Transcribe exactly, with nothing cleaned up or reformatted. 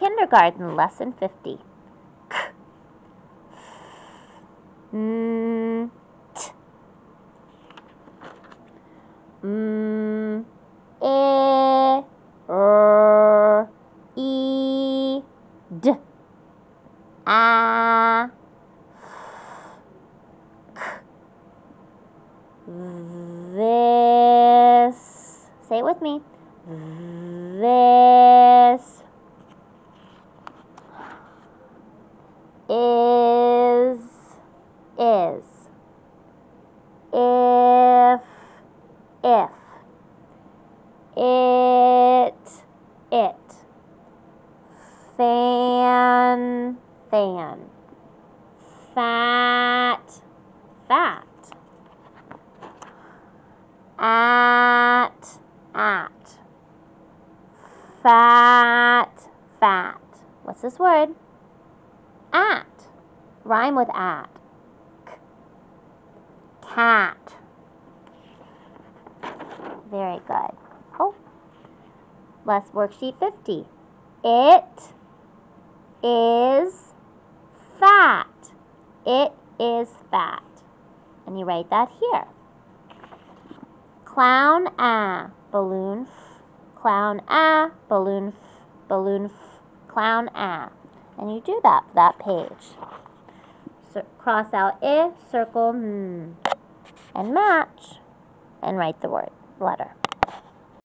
Kindergarten, lesson fifty. K, m, t, m, e, r, e, d, a, f, k, this. Say it with me. This is, is, if, if, it, it, fan, fan, fat, fat, at, at, fat, fat. What's this word? At. Rhyme with at. K, cat. Very good. Oh, let's worksheet fifty. It is fat. It is fat. And you write that here. Clown ah, balloon f, clown ah, balloon f, balloon f, clown ah. And you do that for that page. So cross out I, circle hmm, and match, and write the word, letter.